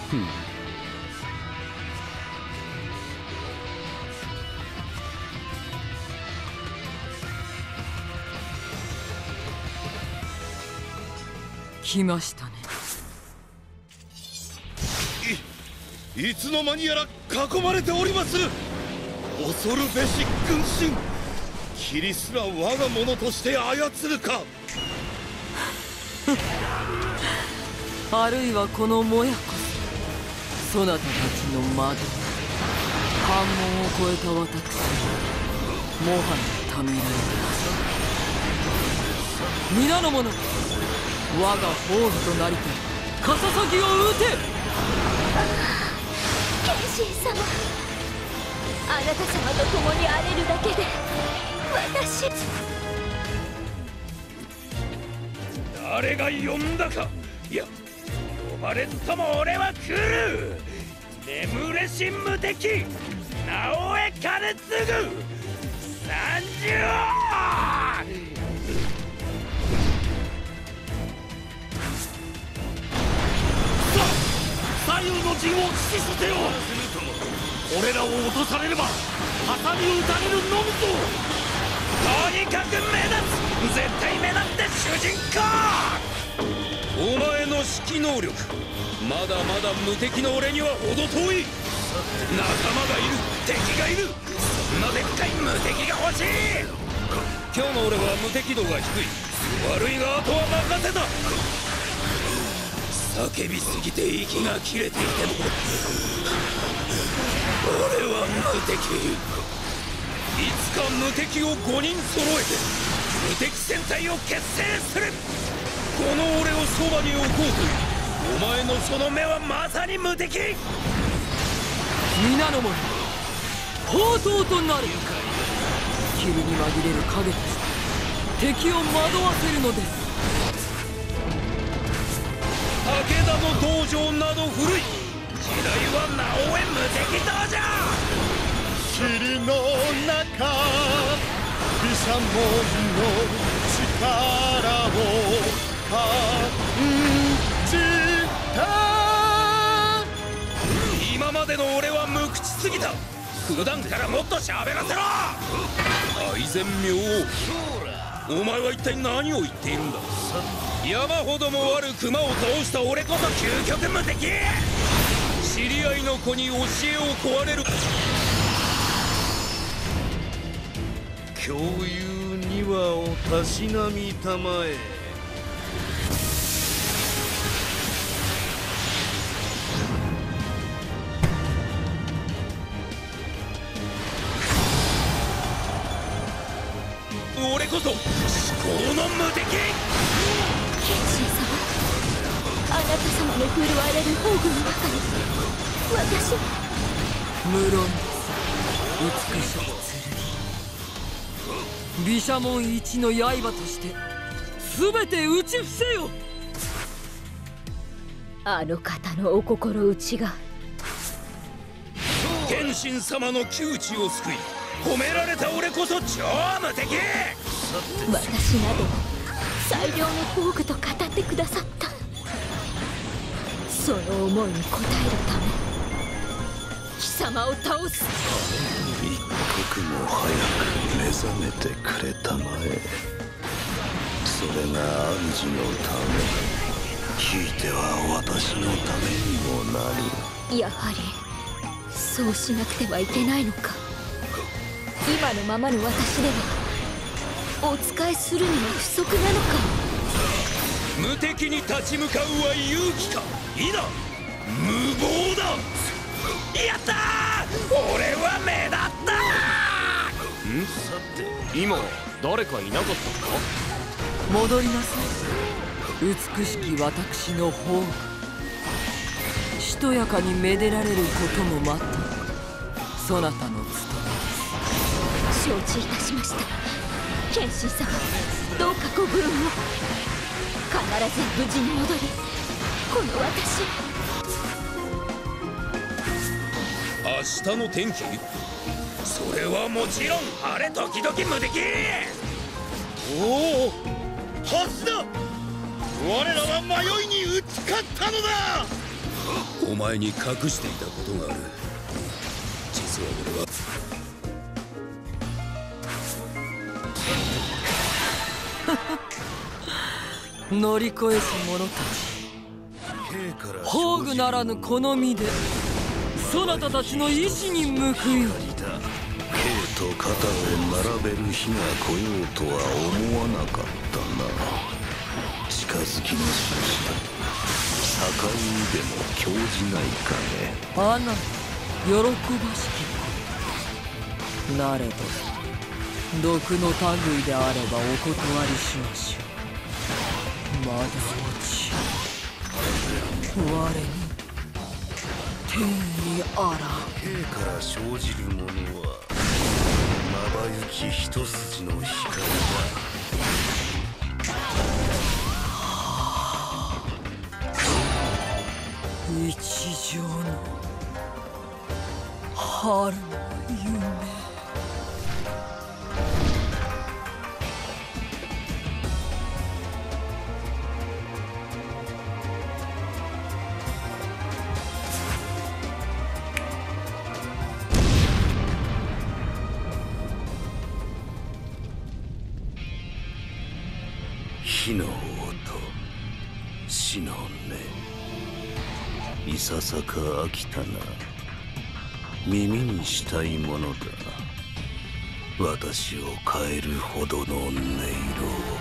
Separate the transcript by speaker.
Speaker 1: 来ましたね。
Speaker 2: いつの間にやら囲まれております。恐るべし軍神、キリすら我が物として操るか。
Speaker 1: あるいはこのもやこそ、そなたたちの窓、関門を越えた私、もはやたみらいだ。皆の者、我が宝具となりてかささぎを撃て。
Speaker 3: 剣心様、あなた様と共に荒れるだけで私。
Speaker 4: 誰が呼んだか。いや、呼ばれんとも俺は来る。眠れし無敵、直江兼次参上。左右の陣を死守せよ。俺らを落とされればハサミを打たれるのみぞ。とにかく目立つ、絶対目立って主人公。
Speaker 2: お前の指揮能力、まだまだ無敵の俺には程遠い。
Speaker 4: 仲間がいる、敵がいる、そんなでっかい無敵が欲しい。
Speaker 2: 今日の俺は無敵度が低い。悪いがあとは任せた。叫びすぎて息が切れていても俺は無敵。いつか無敵を5人揃えて無敵戦隊を結成する。この俺をそばに置こうというお前のその目はまさに無敵。
Speaker 1: 皆の者、宝刀となる。霧に紛れる影として敵を惑わせるのです。
Speaker 2: 武田の道場など古い。時代は直江無敵道場。
Speaker 5: 霧の中、毘沙門の力を感じた。
Speaker 2: 今までの俺は無口すぎた。普段からもっと喋らせろ。愛染明王、お前は一体何を言っているんだ。山ほどもある熊を倒した俺こそ究極無敵。知り合いの子に教えを請われる。
Speaker 6: 共有にはおたしなみたまえ。
Speaker 2: 俺こそ至高の無敵。
Speaker 3: 剣心様、あなた様の振るわれる宝具の中に私。
Speaker 1: 無論美しき剣、毘沙門一の刃として全て打ち伏せよ。
Speaker 3: あの方のお心打ちが
Speaker 2: 剣心様の窮地を救い褒められた俺こそ超無敵。
Speaker 3: 私など最良の宝具と語ってくださった。その思いに応えるため貴様を倒す。
Speaker 6: 一刻も早く目覚めてくれたまえ。それが主のため、ひいては私のためにもなり。
Speaker 3: やはりそうしなくてはいけないのか。今のままの私ではお仕えするには不足なのか。
Speaker 2: 無敵に立ち向かうは勇気か否無謀だ。やったー、俺は目立った。
Speaker 7: さて今誰かいなかったか。
Speaker 1: 戻りなさい、美しき私の宝具。しとやかにめでられることもまたそなたの務めです。
Speaker 3: 承知いたしました。剣心様、どうかご武運を。必ず無事に戻り、この私。
Speaker 2: 明日の天気、それはもちろん晴れ時々無敵。
Speaker 5: おお、はずだ。我らは迷いに打ち勝ったのだ。
Speaker 2: お前に隠していたことがある。実は俺は
Speaker 1: 乗り越えし者たち、宝具ならぬこの身でそなたたちの意志に報いよ。
Speaker 6: K と肩を並べる日が来ようとは思わなかったな。近づきの印だ。境にでも興じないかね。
Speaker 1: アナ喜ばしきことなれど毒の類であればお断りしましょう。まだ落ち我に天意あら。
Speaker 6: K から生じるものはまばゆき一筋の光だ。
Speaker 1: 一条の春の夢。
Speaker 6: 火の音、死の音、いささか飽きたな。耳にしたいものだ。私を変えるほどの音色は。